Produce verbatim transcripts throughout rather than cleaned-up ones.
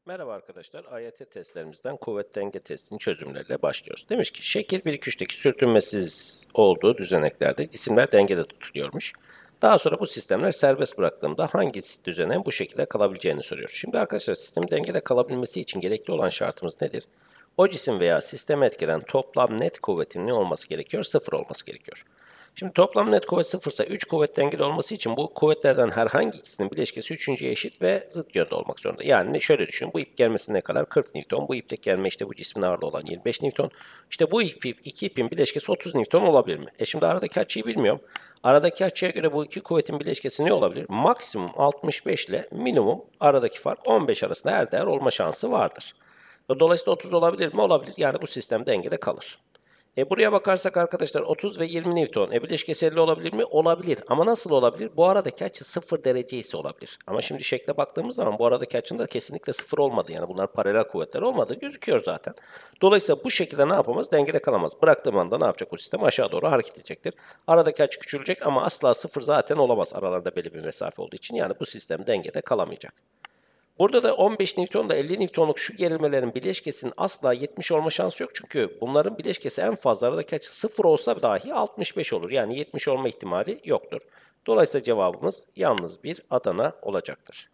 Merhaba arkadaşlar, A Y T testlerimizden kuvvet denge testinin çözümleriyle başlıyoruz. Demiş ki şekil bir iki üçteki sürtünmesiz olduğu düzeneklerde cisimler dengede tutuluyormuş. Daha sonra bu sistemler serbest bıraktığımda hangi düzeneğin bu şekilde kalabileceğini soruyor. Şimdi arkadaşlar sistemin dengede kalabilmesi için gerekli olan şartımız nedir? O cisim veya sisteme etkilen toplam net kuvvetin ne olması gerekiyor? Sıfır olması gerekiyor. Şimdi toplam net kuvvet sıfırsa üç kuvvet dengeli olması için bu kuvvetlerden herhangi ikisinin bileşkesi üçüncüye eşit ve zıt yönde olmak zorunda. Yani şöyle düşünün, bu ip germesi ne kadar? kırk Newton. Bu iptek germe işte bu cismin ağırlığı olan yirmi beş Newton. İşte bu ip, iki ipin bileşkesi otuz Newton olabilir mi? E şimdi aradaki açıyı bilmiyorum. Aradaki açıya göre bu iki kuvvetin bileşkesi ne olabilir? Maksimum altmış beş ile minimum aradaki fark on beş arasında her değer olma şansı vardır. Dolayısıyla otuz olabilir mi? Olabilir. Yani bu sistem dengede kalır. E buraya bakarsak arkadaşlar otuz ve yirmi Newton. E bileşkesi elli olabilir mi? Olabilir. Ama nasıl olabilir? Bu aradaki açı sıfır derece ise olabilir. Ama şimdi şekle baktığımız zaman bu aradaki açının da kesinlikle sıfır olmadı. Yani bunlar paralel kuvvetler olmadığı gözüküyor zaten. Dolayısıyla bu şekilde ne yapamaz? Dengede kalamaz. Bıraktığım anda ne yapacak bu sistem? Aşağı doğru hareket edecektir. Aradaki açı küçülecek ama asla sıfır zaten olamaz. Aralarında belli bir mesafe olduğu için. Yani bu sistem dengede kalamayacak. Burada da on beş Newton ile elli Newton'luk şu gerilmelerin bileşkesinin asla yetmiş olma şansı yok. Çünkü bunların bileşkesi en fazla aradaki açı sıfır olsa dahi altmış beş olur. Yani yetmiş olma ihtimali yoktur. Dolayısıyla cevabımız yalnız bir Adana olacaktır.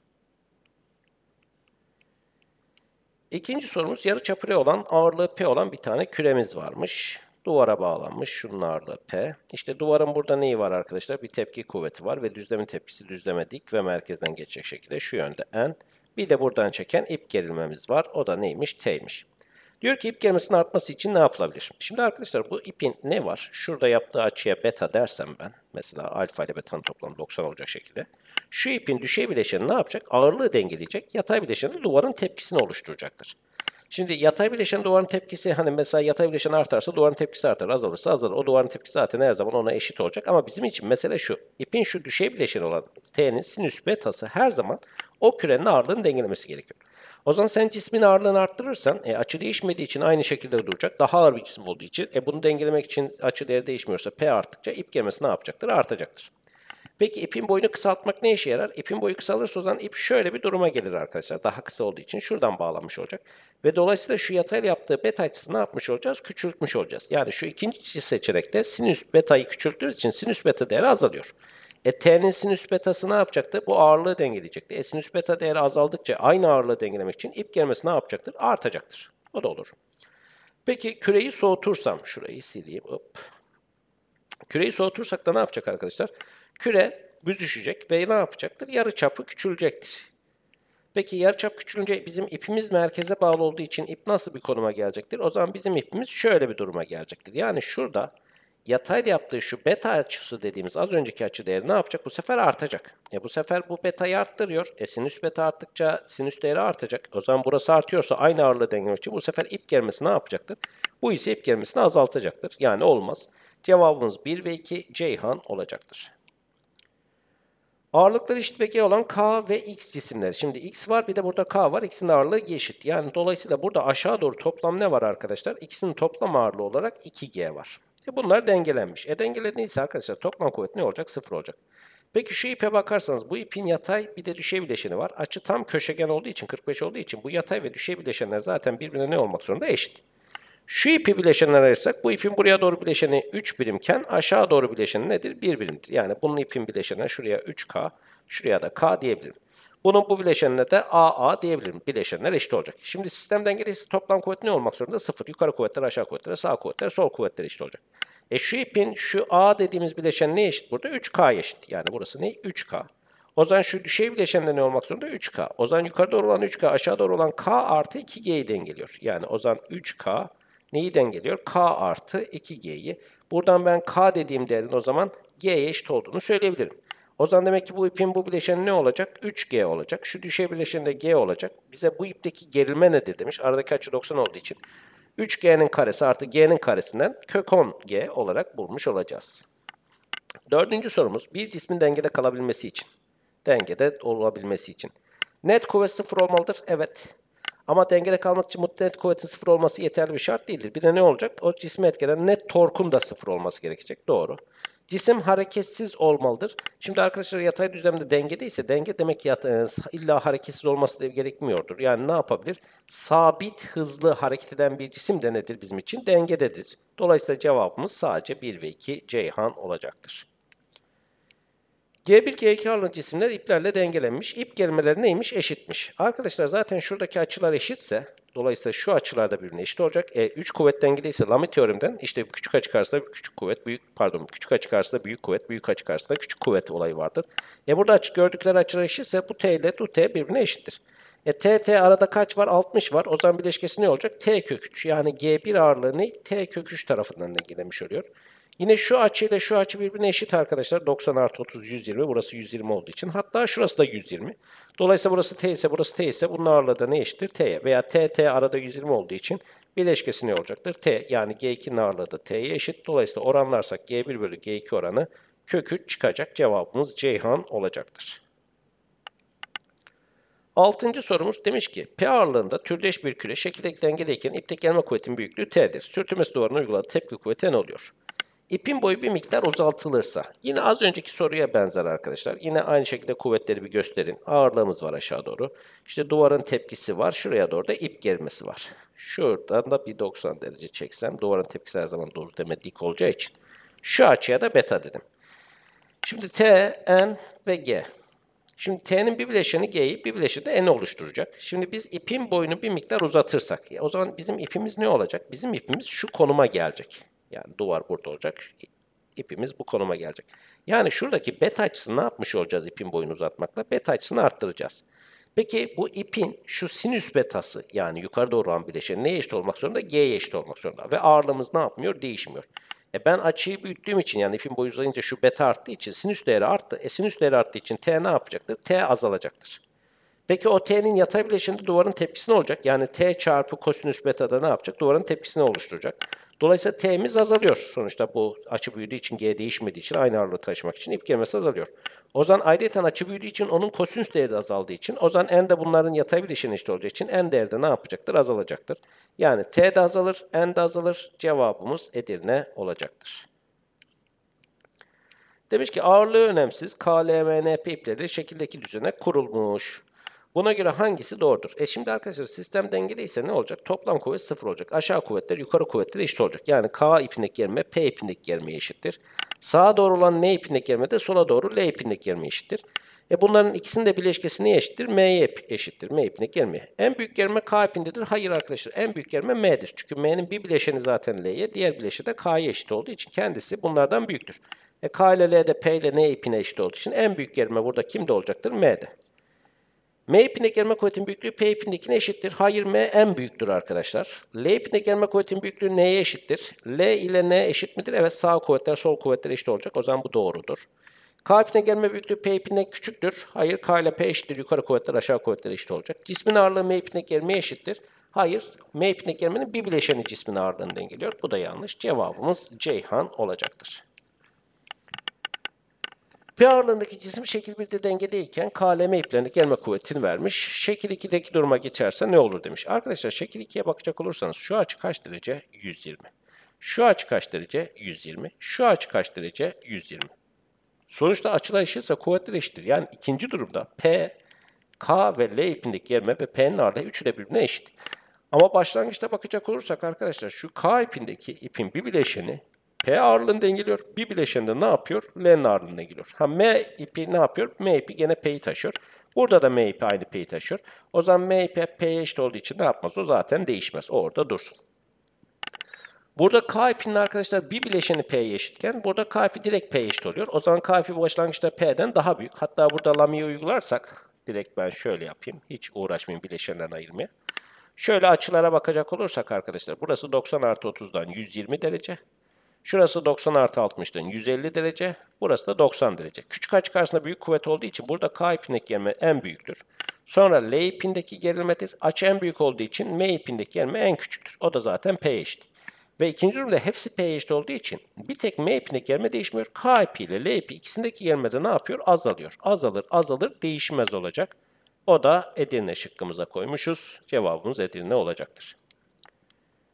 İkinci sorumuz yarıçapı R olan, ağırlığı P olan bir tane küremiz varmış. Duvara bağlanmış. Şunun ağırlığı P. İşte duvarın burada neyi var arkadaşlar? Bir tepki kuvveti var ve düzlemin tepkisi düzleme dik ve merkezden geçecek şekilde şu yönde N. Bir de buradan çeken ip gerilmemiz var. O da neymiş? T'ymiş. Diyor ki ip gerilmesinin artması için ne yapılabilir? Şimdi arkadaşlar bu ipin ne var? Şurada yaptığı açıya beta dersem ben, mesela alfa ile beta'nın toplamı doksan olacak şekilde. Şu ipin düşey bileşeni ne yapacak? Ağırlığı dengeleyecek. Yatay bileşeni de duvarın tepkisini oluşturacaktır. Şimdi yatay bileşen duvarın tepkisi, hani mesela yatay bileşen artarsa duvarın tepkisi artar, azalırsa azalır. O duvarın tepkisi zaten her zaman ona eşit olacak. Ama bizim için mesele şu. İpin şu düşey bileşeni olan T'nin sinüs betası her zaman o kürenin ağırlığını dengelemesi gerekiyor. O zaman sen cismin ağırlığını arttırırsan e, açı değişmediği için aynı şekilde duracak. Daha ağır bir cisim olduğu için e, bunu dengelemek için açı değeri değişmiyorsa P arttıkça ip germesi ne yapacaktır? Artacaktır. Peki ipin boyunu kısaltmak ne işe yarar? İpin boyu kısalırsa o zaman ip şöyle bir duruma gelir arkadaşlar. Daha kısa olduğu için şuradan bağlanmış olacak. Ve dolayısıyla şu yatayla yaptığı beta açısını ne yapmış olacağız? Küçültmüş olacağız. Yani şu ikinci seçenekte sinüs betayı küçülttüğümüz için sinüs beta değeri azalıyor. E T'nin sinüs betası ne yapacaktı? Bu ağırlığı dengeleyecekti. E sinüs beta değeri azaldıkça aynı ağırlığı dengelemek için ip germesi ne yapacaktır? Artacaktır. O da olur. Peki küreyi soğutursam, şurayı sileyim. Hop. Küreyi soğutursak da ne yapacak arkadaşlar? Küre büzüşecek ve ne yapacaktır? Yarıçapı küçülecektir. Peki yarıçap küçülünce bizim ipimiz merkeze bağlı olduğu için ip nasıl bir konuma gelecektir? O zaman bizim ipimiz şöyle bir duruma gelecektir. Yani şurada yatayda yaptığı şu beta açısı dediğimiz az önceki açı değeri ne yapacak? Bu sefer artacak. E bu sefer bu betayı arttırıyor. E sinüs beta arttıkça sinüs değeri artacak. O zaman burası artıyorsa aynı ağırlığı dengelemek için bu sefer ip germesi ne yapacaktır? Bu ise ip germesini azaltacaktır. Yani olmaz. Cevabımız bir ve iki Ceyhan olacaktır. Ağırlıkları eşit ve G olan K ve X cisimleri. Şimdi X var, bir de burada K var. İkisinin ağırlığı eşit. Yani dolayısıyla burada aşağı doğru toplam ne var arkadaşlar? İkisinin toplam ağırlığı olarak iki G var. E bunlar dengelenmiş. E dengeleniyse arkadaşlar toplam kuvvet ne olacak? Sıfır olacak. Peki şu ipe bakarsanız bu ipin yatay bir de düşey bileşeni var. Açı tam köşegen olduğu için, kırk beş olduğu için bu yatay ve düşey bileşenler zaten birbirine ne olmak zorunda? Eşit. Şu ipi bileşenler ayırsak bu ipin buraya doğru bileşeni üç birimken aşağı doğru bileşeni nedir? bir birimdir. Yani bunun ipin bileşenine şuraya üç K, şuraya da K diyebilirim. Bunun bu bileşenine de A A diyebilirim. Bileşenler eşit olacak. Şimdi sistem dengeliyse toplam kuvvet ne olmak zorunda? sıfır. Yukarı kuvvetler, aşağı kuvvetler, sağ kuvvetler, sol kuvvetler eşit olacak. E şu ipin şu A dediğimiz bileşen ne eşit burada? üç K eşit. Yani burası ne? üç K. O zaman şu düşey bileşenle ne olmak zorunda? üç K. O zaman yukarı doğru olan üç K, aşağı doğru olan K artı iki G'yi dengeliyor. Yani o zaman üç K neyi dengeliyor? K artı iki G'yi. Buradan ben K dediğim değerin o zaman G'ye eşit olduğunu söyleyebilirim. O zaman demek ki bu ipin bu bileşeni ne olacak? üç G olacak. Şu düşey bileşeni de G olacak. Bize bu ipteki gerilme nedir demiş. Aradaki açı doksan olduğu için üç G'nin karesi artı G'nin karesinden kök on G olarak bulmuş olacağız. Dördüncü sorumuz bir cismin dengede kalabilmesi için. Dengede olabilmesi için. Net kuvvet sıfır olmalıdır. Evet. Ama dengede kalmak için bu net kuvvetin sıfır olması yeterli bir şart değildir. Bir de ne olacak? O cisme etkilenen net torkun da sıfır olması gerekecek. Doğru. Cisim hareketsiz olmalıdır. Şimdi arkadaşlar yatay düzlemde dengedeyse denge demek ki yata, illa hareketsiz olması da gerekmiyordur. Yani ne yapabilir? Sabit hızlı hareket eden bir cisim de nedir bizim için? Dengededir. Dolayısıyla cevabımız sadece bir ve iki Ceyhan olacaktır. G bir G iki ağırlığı cisimler iplerle dengelenmiş. İp gerimeleri neymiş? Eşitmiş. Arkadaşlar zaten şuradaki açılar eşitse, dolayısıyla şu açılar da birbirine eşit olacak. E, üç kuvvet dengeliyse Lamy teoreminden işte küçük açı karşısında küçük kuvvet, büyük pardon küçük açı karşısında büyük kuvvet, büyük açı karşısında küçük kuvvet olayı vardır. E burada açı, gördükleri açılar eşitse bu T ile bu T birbirine eşittir. E T, T arada kaç var? altmış var. O zaman bileşkesi ne olacak? T kök üç. Yani G bir ağırlığı ne? T kök üç tarafından dengelemiş oluyor. Yine şu açı ile şu açı birbirine eşit arkadaşlar. doksan artı otuz yüz yirmi. Burası yüz yirmi olduğu için. Hatta şurası da yüz yirmi. Dolayısıyla burası T ise burası T ise bunun ağırlığı da ne eşittir? T'ye. Veya T, T arada yüz yirmi olduğu için bileşkesi ne olacaktır? T. Yani G iki'nin ağırlığı da T'ye eşit. Dolayısıyla oranlarsak G bir bölü G iki oranı kök üç çıkacak. Cevabımız Ceyhan olacaktır. Altıncı sorumuz demiş ki P ağırlığında türdeş bir küre şekildeki dengedeyken ipteki gelme kuvvetin büyüklüğü T'dir. Sürtünmesi duvarına uyguladığı tepki kuvveti ne oluyor? İpin boyu bir miktar uzatılırsa, yine az önceki soruya benzer arkadaşlar. Yine aynı şekilde kuvvetleri bir gösterin. Ağırlığımız var aşağı doğru. İşte duvarın tepkisi var. Şuraya doğru da ip gerilmesi var. Şuradan da bir doksan derece çeksem, duvarın tepkisi her zaman doğru deme dik olacağı için. Şu açıya da beta dedim. Şimdi T, N ve G. Şimdi T'nin bir bileşeni G'yi, bir bileşeni de N'i oluşturacak. Şimdi biz ipin boyunu bir miktar uzatırsak, o zaman bizim ipimiz ne olacak? Bizim ipimiz şu konuma gelecek. Yani duvar burada olacak, ipimiz bu konuma gelecek. Yani şuradaki beta açısını ne yapmış olacağız ipin boyunu uzatmakla? Beta açısını arttıracağız. Peki bu ipin şu sinüs betası yani yukarı doğru olan bileşeni neye eşit olmak zorunda? G'ye eşit olmak zorunda. Ve ağırlığımız ne yapmıyor? Değişmiyor. E ben açıyı büyüttüğüm için yani ipin boyu uzayınca şu beta arttığı için sinüs değeri arttı. E sinüs değeri arttığı için T ne yapacaktır? T azalacaktır. Peki o T'nin yatay bileşeninde duvarın tepkisi ne olacak? Yani T çarpı kosinüs beta'da ne yapacak? Duvarın tepkisini oluşturacak. Dolayısıyla T'miz azalıyor. Sonuçta bu açı büyüdüğü için, G değişmediği için aynı ağırlığı taşımak için ip gerilmesi azalıyor. O zaman ayrıyeten açı büyüdüğü için onun kosinüs değeri de azaldığı için o zaman N de bunların yatay bileşeni eşit olacağı için N değeri de ne yapacaktır? Azalacaktır. Yani T de azalır, N de azalır. Cevabımız Edirne olacaktır. Demiş ki ağırlığı önemsiz K L M N P ipleri şekildeki düzene kurulmuş. Buna göre hangisi doğrudur? E şimdi arkadaşlar sistem dengeliyse ne olacak? Toplam kuvvet sıfır olacak. Aşağı kuvvetler yukarı kuvvetlere eşit olacak. Yani K ipindeki germe P ipindeki germeye eşittir. Sağa doğru olan N ipindeki germe de sola doğru L ipindeki germeye eşittir. E bunların ikisinin de bileşkesi neye eşittir? M'ye eşittir. M ipindeki germeye. En büyük germe K ipindedir. Hayır arkadaşlar. En büyük germe M'dir. Çünkü M'nin bir bileşeni zaten L'ye, diğer bileşeni de K'ya eşit olduğu için kendisi bunlardan büyüktür. E K ile L de P ile N ipine eşit olduğu için en büyük germe burada kimde olacaktır? M'de. M ipindeki germe kuvvetin büyüklüğü P ipindekine eşittir. Hayır, M en büyüktür arkadaşlar. L ipindeki germe kuvvetin büyüklüğü N'ye eşittir. L ile N eşit midir? Evet, sağ kuvvetler sol kuvvetler eşit olacak. O zaman bu doğrudur. K ipindeki germe büyüklüğü P ipinden küçüktür. Hayır, K ile P eşittir. Yukarı kuvvetler aşağı kuvvetler eşit olacak. Cismin ağırlığı M ipindeki germeye eşittir. Hayır, M ipindeki germenin bir bileşeni cismin ağırlığını dengeliyor. Bu da yanlış. Cevabımız Ceyhan olacaktır. P ağırlığındaki cisim şekil birde dengedeyken K L M iplerindeki gelme kuvvetini vermiş. Şekil ikideki duruma geçerse ne olur demiş. Arkadaşlar şekil ikiye bakacak olursanız şu açı kaç derece? yüz yirmi. Şu açı kaç derece? yüz yirmi. Şu açı kaç derece? yüz yirmi. Sonuçta açılar eşitse kuvvetler eşittir. Yani ikinci durumda P, K ve L ipindeki germe ve P'nin ağırlığı üçü de birbirine eşit. Ama başlangıçta bakacak olursak arkadaşlar şu K ipindeki ipin bir bileşeni P ağırlığını dengeliyor. Bir bileşeni de ne yapıyor? L'nin ağırlığını dengeliyor. Ha M ipi ne yapıyor? M ipi gene P'yi taşıyor. Burada da M ipi aynı P'yi taşıyor. O zaman M ipi P'ye eşit olduğu için ne yapmaz? O zaten değişmez. O orada dursun. Burada K ipinin arkadaşlar bir bileşeni P'ye eşitken burada K ipi direkt P'ye eşit oluyor. O zaman K ipi başlangıçta P'den daha büyük. Hatta burada Lamy'yi uygularsak direkt ben şöyle yapayım. Hiç uğraşmayayım bileşenlerden ayırmaya. Şöyle açılara bakacak olursak arkadaşlar burası doksan artı otuzdan yüz yirmi derece. Şurası doksan artı altmıştan yüz elli derece. Burası da doksan derece. Küçük açı karşısında büyük kuvvet olduğu için burada K ipindeki gerilme en büyüktür. Sonra L ipindeki gerilmedir. Açı en büyük olduğu için M ipindeki gerilme en küçüktür. O da zaten P eşit. Ve ikinci durumda hepsi P eşit olduğu için bir tek M ipindeki gerilme değişmiyor. K ipi ile L ipi ikisindeki gerilme de ne yapıyor? Azalıyor. Azalır azalır değişmez olacak. O da Edirne şıkkımıza koymuşuz. Cevabımız Edirne olacaktır.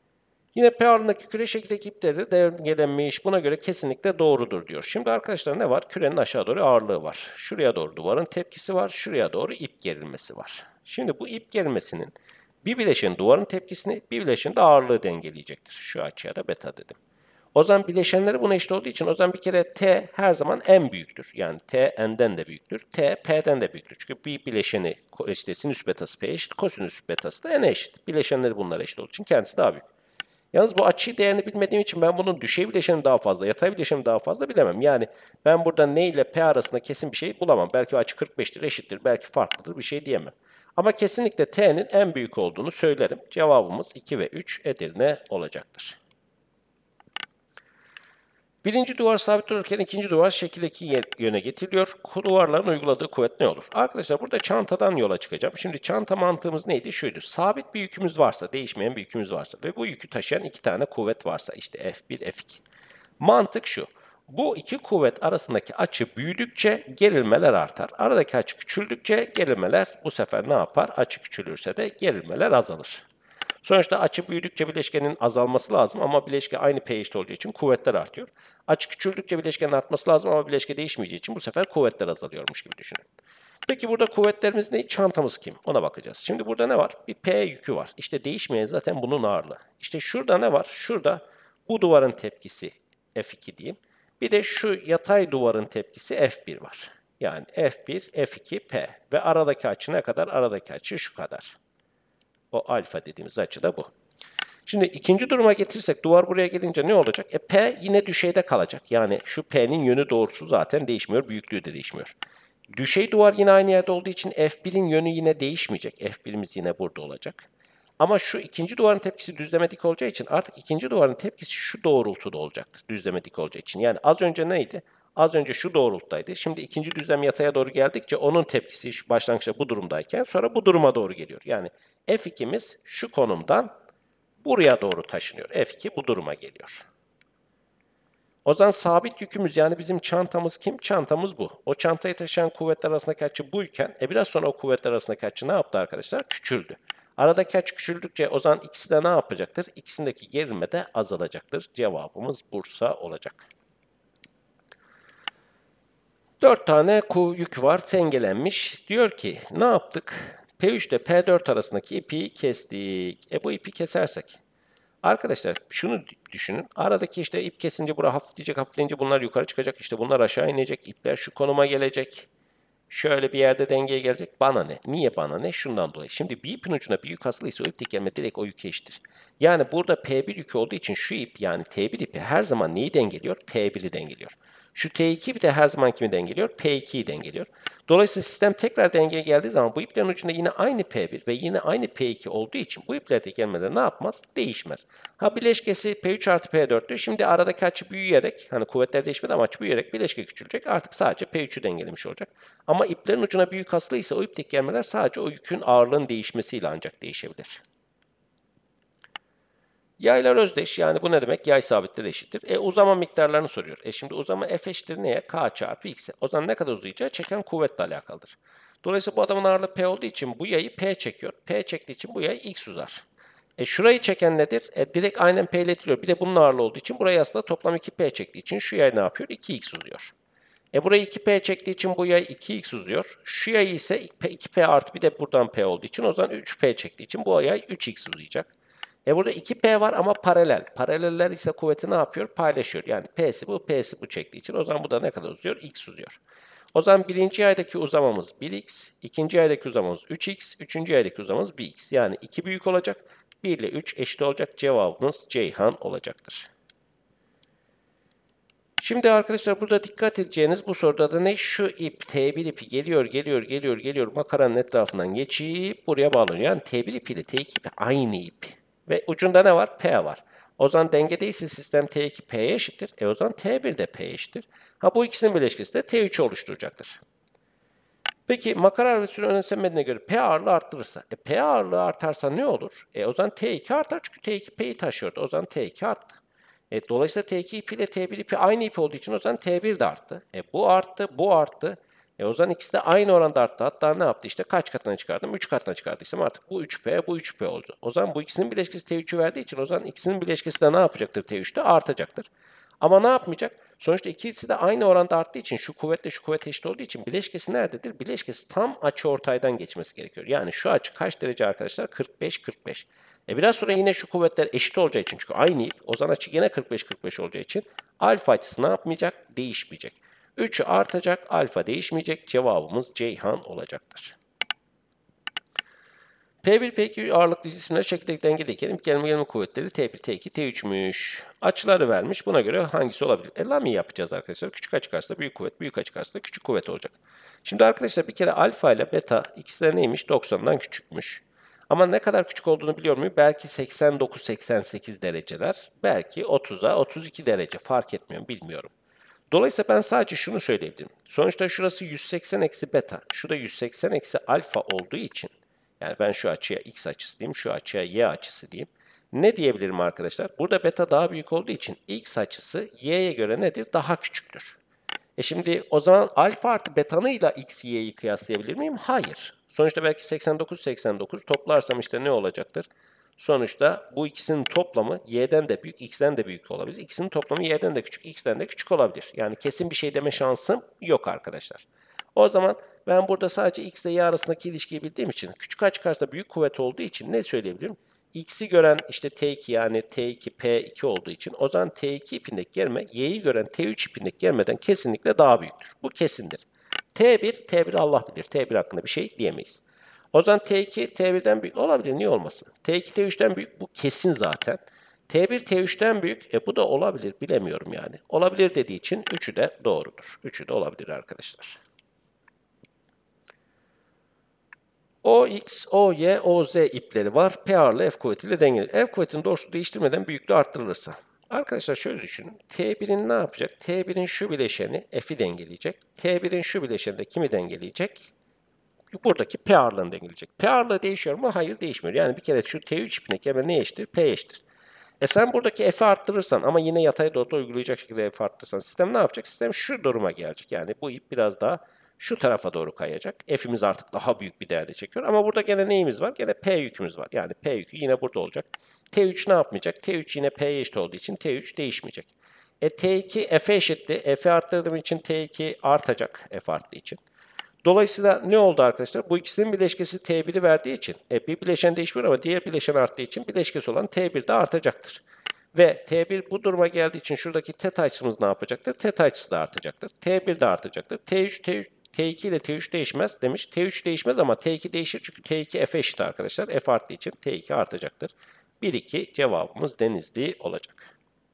Yine P ağırlığındaki küre şekildeki ipleri de dengelenmiş. Buna göre kesinlikle doğrudur diyor. Şimdi arkadaşlar ne var? Kürenin aşağı doğru ağırlığı var. Şuraya doğru duvarın tepkisi var. Şuraya doğru ip gerilmesi var. Şimdi bu ip gerilmesinin bir bileşenin duvarın tepkisini, bir bileşenin de ağırlığı dengeleyecektir. Şu açıya da beta dedim. O zaman bileşenleri buna eşit olduğu için o zaman bir kere T her zaman en büyüktür. Yani T n'den de büyüktür. T P'den de büyüktür. Çünkü bir bileşeni işte sinüs betası P eşit, kosinüs betası da N'e eşit. Bileşenleri bunlara eşit olduğu için kendisi daha büyük. Yalnız bu açı değerini bilmediğim için ben bunun düşey bileşeni daha fazla, yatay bileşeni daha fazla bilemem. Yani ben burada N ile P arasında kesin bir şey bulamam. Belki açı kırk beştir, eşittir, belki farklıdır bir şey diyemem. Ama kesinlikle T'nin en büyük olduğunu söylerim. Cevabımız iki ve üç Edirne olacaktır. Birinci duvar sabit dururken ikinci duvar şekildeki yöne getiriliyor. Duvarların uyguladığı kuvvet ne olur? Arkadaşlar burada çantadan yola çıkacağım. Şimdi çanta mantığımız neydi? Şuydu. Sabit bir yükümüz varsa, değişmeyen bir yükümüz varsa ve bu yükü taşıyan iki tane kuvvet varsa işte F bir, F iki. Mantık şu. Bu iki kuvvet arasındaki açı büyüdükçe gerilmeler artar. Aradaki açı küçüldükçe gerilmeler bu sefer ne yapar? Açı küçülürse de gerilmeler azalır. Sonuçta açı büyüdükçe bileşkenin azalması lazım ama bileşke aynı P eşit olacağı için kuvvetler artıyor. Açı küçüldükçe bileşkenin artması lazım ama bileşke değişmeyeceği için bu sefer kuvvetler azalıyormuş gibi düşünün. Peki burada kuvvetlerimiz ne? Çantamız kim? Ona bakacağız. Şimdi burada ne var? Bir P yükü var. İşte değişmeyen zaten bunun ağırlığı. İşte şurada ne var? Şurada bu duvarın tepkisi F iki diyeyim. Bir de şu yatay duvarın tepkisi F bir var. Yani F bir, F iki, P ve aradaki açı ne kadar? Aradaki açı şu kadar. O alfa dediğimiz açı da bu. Şimdi ikinci duruma getirirsek duvar buraya gelince ne olacak? E P yine düşeyde kalacak. Yani şu P'nin yönü doğrusu zaten değişmiyor. Büyüklüğü de değişmiyor. Düşey duvar yine aynı yerde olduğu için F bir'in yönü yine değişmeyecek. F bir'imiz yine burada olacak. Ama şu ikinci duvarın tepkisi düzleme dik olacağı için artık ikinci duvarın tepkisi şu doğrultuda olacaktır. Düzleme dik olacağı için. Yani az önce neydi? Az önce şu doğrultudaydı. Şimdi ikinci düzlem yataya doğru geldikçe onun tepkisi şu başlangıçta bu durumdayken sonra bu duruma doğru geliyor. Yani F iki'miz şu konumdan buraya doğru taşınıyor. F iki bu duruma geliyor. O zaman sabit yükümüz yani bizim çantamız kim? Çantamız bu. O çantayı taşıyan kuvvetler arasındaki açı buyken e biraz sonra o kuvvetler arasındaki açı ne yaptı arkadaşlar? Küçüldü. Aradaki açı küçüldükçe o zaman ikisi de ne yapacaktır? İkisindeki gerilme de azalacaktır. Cevabımız Bursa olacak. Dört tane yük var, dengelenmiş. Diyor ki ne yaptık? P üç ile P dört arasındaki ipi kestik. E bu ipi kesersek. Arkadaşlar şunu düşünün. Aradaki işte ip kesince bura hafifleyecek, hafifleyince bunlar yukarı çıkacak. İşte bunlar aşağı inecek. İpler şu konuma gelecek. Şöyle bir yerde dengeye gelecek. Bana ne? Niye bana ne? Şundan dolayı. Şimdi bir ipin ucuna bir yük asılıysa o ipteki gelme direkt o yüke eşittir. Yani burada P bir yükü olduğu için şu ip yani T bir ipi her zaman neyi dengeliyor? P bir'i dengeliyor. Şu T iki ipi de her zaman kimi dengeliyor? P iki'yi dengeliyor. Dolayısıyla sistem tekrar dengeye geldiği zaman bu iplerin ucunda yine aynı P bir ve yine aynı P iki olduğu için bu iplerdeki gelmeler ne yapmaz? Değişmez. Ha bileşkesi P üç artı P dört'tü. Şimdi aradaki açı büyüyerek, hani kuvvetler değişmedi ama açı büyüyerek bileşke küçülecek. Artık sadece P üç'ü dengelemiş olacak. Ama iplerin ucuna bir yük asılıysa o ipteki gelmeler sadece o yükün ağırlığın değişmesiyle ancak değişebilir. Yaylar özdeş. Yani bu ne demek? Yay sabitleri eşittir. E uzama miktarlarını soruyor. E şimdi uzama F eşittir neye? K çarpı X'e. O zaman ne kadar uzayacağı çeken kuvvetle alakalıdır. Dolayısıyla bu adamın ağırlığı P olduğu için bu yayı P çekiyor. P çektiği için bu yay X uzar. E şurayı çeken nedir? E direkt aynen P ile itiliyor. Bir de bunun ağırlığı olduğu için burayı aslında toplam iki P çektiği için şu yay ne yapıyor? iki X uzuyor. E burayı iki P çektiği için bu yay iki X uzuyor. Şu yay ise iki P artı bir de buradan P olduğu için o zaman üç P çektiği için bu yay üç X uzayacak. E burada iki P var ama paralel. Paraleller ise kuvveti ne yapıyor? Paylaşıyor. Yani P'si bu, P'si bu çektiği için o zaman bu da ne kadar uzuyor? X uzuyor. O zaman birinci yaydaki uzamamız bir X, ikinci yaydaki uzamamız üç X, üçüncü yaydaki uzamamız bir X. Yani iki büyük olacak. bir ile üç eşit olacak. Cevabımız Ceyhan olacaktır. Şimdi arkadaşlar burada dikkat edeceğiniz bu soruda da ne? Şu ip T bir ipi geliyor, geliyor, geliyor, geliyor. Makaranın etrafından geçip buraya bağlanıyor. Yani T bir ipi ile T iki ipi aynı ip. Ve ucunda ne var? P var. O zaman dengedeyse sistem T iki P'ye eşittir. E o zaman T bir de P'ye eşittir. Ha bu ikisinin birleşkesi de T üç'ü oluşturacaktır. Peki makara ve süre önemsenmediğine göre P ağırlığı arttırırsa. E P ağırlığı artarsa ne olur? E o zaman T iki artar çünkü T iki P'yi taşıyordu. O zaman T iki arttı. E, dolayısıyla T iki ipi ile T bir ipi aynı ip olduğu için o zaman T bir de arttı. E bu arttı, bu arttı. E o zaman ikisi de aynı oranda arttı. Hatta ne yaptı işte kaç katına çıkardım? üç katına çıkardıysam artık bu üç P, bu üç P oldu. O zaman bu ikisinin bileşkesi T üçü verdiği için o zaman ikisinin bileşkesi de ne yapacaktır T üçte? Artacaktır. Ama ne yapmayacak? Sonuçta ikisi de aynı oranda arttığı için şu kuvvetle şu kuvvet eşit olduğu için bileşkesi nerededir? Bileşkesi tam açıortaydan geçmesi gerekiyor. Yani şu açı kaç derece arkadaşlar? kırk beş kırk beş. E biraz sonra yine şu kuvvetler eşit olacağı için çünkü aynı ip o zaman açı yine kırk beş kırk beş olacağı için alfa açısı ne yapmayacak? Değişmeyecek. üçü artacak, alfa değişmeyecek. Cevabımız Ceyhan olacaktır. P bir P iki ağırlıklı cisimler şekildeki dengedeyken ip gelme gelme kuvvetleri T bir T iki T üç'müş. Açıları vermiş. Buna göre hangisi olabilir? E, Lami yapacağız arkadaşlar. Küçük açı karşısında büyük kuvvet, büyük açı karşısında küçük kuvvet olacak. Şimdi arkadaşlar bir kere alfa ile beta ikisi de neymiş? doksan'dan küçükmüş. Ama ne kadar küçük olduğunu biliyor muyum? Belki seksen dokuz seksen sekiz dereceler. Belki otuz'a otuz iki derece fark etmiyor bilmiyorum. Dolayısıyla ben sadece şunu söyleyebilirim. Sonuçta şurası yüz seksen eksi beta. Şurada yüz seksen eksi alfa olduğu için yani ben şu açıya x açısı diyeyim, şu açıya y açısı diyeyim. Ne diyebilirim arkadaşlar? Burada beta daha büyük olduğu için x açısı y'ye göre nedir? Daha küçüktür. E şimdi o zaman alfa artı betanıyla x, y'yi kıyaslayabilir miyim? Hayır. Sonuçta belki seksen dokuz seksen dokuz toplarsam işte ne olacaktır? Sonuçta bu ikisinin toplamı y'den de büyük, x'den de büyük olabilir. İkisinin toplamı y'den de küçük, x'den de küçük olabilir. Yani kesin bir şey deme şansım yok arkadaşlar. O zaman ben burada sadece x ile y arasındaki ilişkiyi bildiğim için küçük açı karşısında büyük kuvvet olduğu için ne söyleyebilirim? X'i gören işte T iki yani T iki P iki olduğu için o zaman T iki ipindeki germe y'yi gören T üç ipindeki germeden kesinlikle daha büyüktür. Bu kesindir. T bir, T bir Allah bilir. T bir hakkında bir şey diyemeyiz. O zaman T iki T bir'den büyük olabilir. Niye olmasın? T iki T üç'ten büyük bu kesin zaten. T bir T üç'ten büyük. E bu da olabilir. Bilemiyorum yani. Olabilir dediği için üçü de doğrudur. Üçü de olabilir arkadaşlar. O X, O Y, O Z ipleri var. P ağırlığı F kuvvetiyle dengeli. F kuvvetinin doğrusunu değiştirmeden büyüklüğü arttırılırsa. Arkadaşlar şöyle düşünün. T bir'in ne yapacak? T bir'in şu bileşeni F'i dengeleyecek. T bir'in şu bileşeni de kimi dengeleyecek? Buradaki P ağırlığını dengeleyecek. P ağırlığı değişiyor mu? Hayır değişmiyor. Yani bir kere şu T üç ipindeki hemen ne eşittir? P eşittir. E sen buradaki F'i arttırırsan ama yine yatay doğrultuda uygulayacak şekilde F'i arttırırsan sistem ne yapacak? Sistem şu duruma gelecek. Yani bu ip biraz daha şu tarafa doğru kayacak. F'imiz artık daha büyük bir değerde çekiyor. Ama burada gene neyimiz var? Gene P yükümüz var. Yani P yükü yine burada olacak. T üç ne yapmayacak? T üç yine P'ye eşit olduğu için T üç değişmeyecek. E T iki F'e eşitti. F'i arttırdığım için T iki artacak. F arttığı için. Dolayısıyla ne oldu arkadaşlar? Bu ikisinin bileşkesi T bir'i verdiği için e, bir bileşen değişmiyor ama diğer bileşen arttığı için bileşkesi olan T bir de artacaktır. Ve T bir bu duruma geldiği için şuradaki teta açımız ne yapacaktır? Teta açısı da artacaktır. T bir de artacaktır. T üç, T üç, T iki ile T üç değişmez demiş. T üç değişmez ama T iki değişir çünkü T iki F eşit arkadaşlar. F arttığı için T iki artacaktır. bir iki cevabımız Denizli olacak.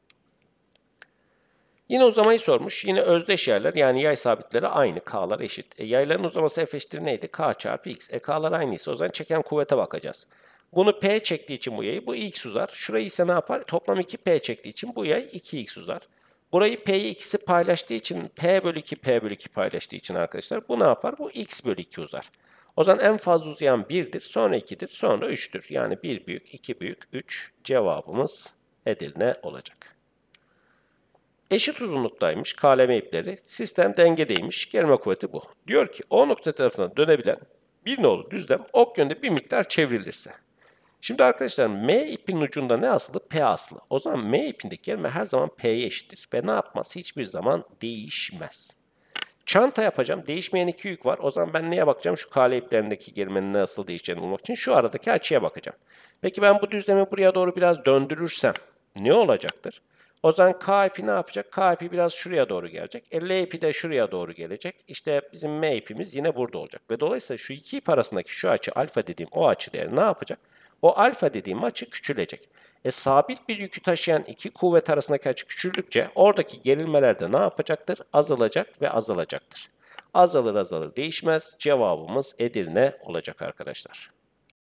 Yine uzamayı sormuş. Yine özdeş yerler yani yay sabitleri aynı. K'lar eşit. E, yayların uzaması F eşittir neydi? K çarpı X. E K'lar aynıysa o zaman çeken kuvvete bakacağız. Bunu P çektiği için bu yayı bu X uzar. Şurayı ise ne yapar? Toplam iki P çektiği için bu yay iki X uzar. Burayı P'yi ikisi paylaştığı için P bölü iki P bölü iki paylaştığı için arkadaşlar bu ne yapar? Bu X bölü iki uzar. O zaman en fazla uzayan bir'dir. Sonra iki'dir. Sonra üç'tür. Yani bir büyük, iki büyük, üç cevabımız Edirne olacak. Eşit uzunluktaymış K L M ipleri. Sistem dengedeymiş. Germe kuvveti bu. Diyor ki O nokta tarafından dönebilen bir nolu düzlem ok yönünde bir miktar çevrilirse. Şimdi arkadaşlar M ipinin ucunda ne asılı? P asılı. O zaman M ipindeki germe her zaman P'ye eşittir. Ve ne yapmaz? Hiçbir zaman değişmez. Çanta yapacağım. Değişmeyen iki yük var. O zaman ben neye bakacağım? Şu K L iplerindeki germenin nasıl değişeceğini bulmak için şu aradaki açıya bakacağım. Peki ben bu düzlemi buraya doğru biraz döndürürsem ne olacaktır? O zaman K ipi ne yapacak? K ipi biraz şuraya doğru gelecek. E, L ipi de şuraya doğru gelecek. İşte bizim M ipimiz yine burada olacak. Ve dolayısıyla şu iki ip arasındaki şu açı alfa dediğim o açı değeri ne yapacak? O alfa dediğim açı küçülecek. E, sabit bir yükü taşıyan iki kuvvet arasındaki açı küçüldükçe oradaki gerilmeler de ne yapacaktır? Azalacak ve azalacaktır. Azalır azalır değişmez. Cevabımız Edirne olacak arkadaşlar.